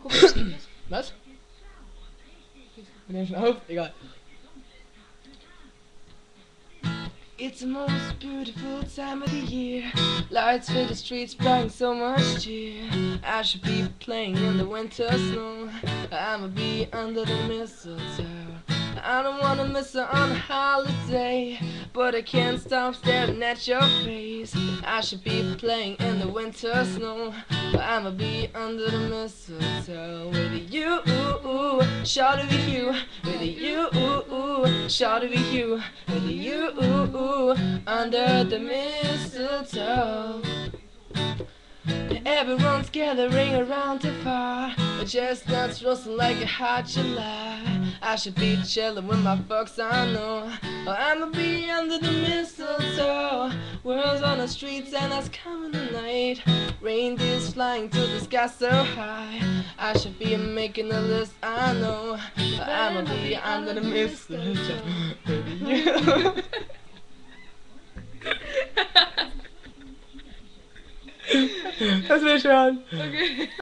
Was? Wir nehmen schon auf? Egal. It's the most beautiful time of the year. Lights fill the streets, bringing so much cheer. I should be playing in the winter snow. I'ma be under the mistletoe. I don't wanna miss it on a holiday, but I can't stop staring at your face. I should be playing in the winter snow. I'ma be under the mistletoe with you, shawty with you, with you, shawty with you, with you, under the mistletoe. Everyone's gathering around the fire, chestnuts roasting like a hot July. I should be chillin' with my folks, I know. I'ma be under the mistletoe. World's on the streets and it's coming tonight. Reindeers flying to the sky so high. I should be making a list, I know. I'ma be under the mistletoe. Das wäre schon. Okay.